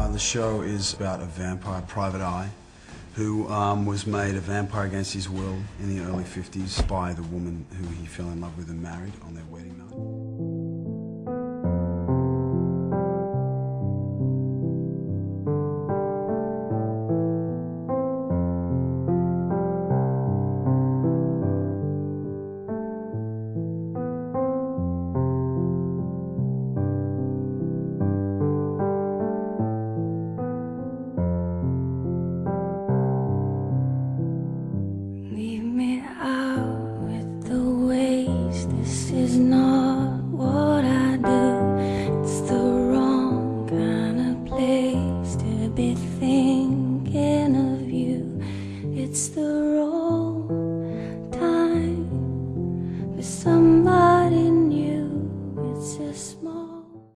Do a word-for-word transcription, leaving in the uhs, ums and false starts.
Uh, the show is about a vampire, Private Eye, who um, was made a vampire against his will in the early fifties by the woman who he fell in love with and married on their wedding night.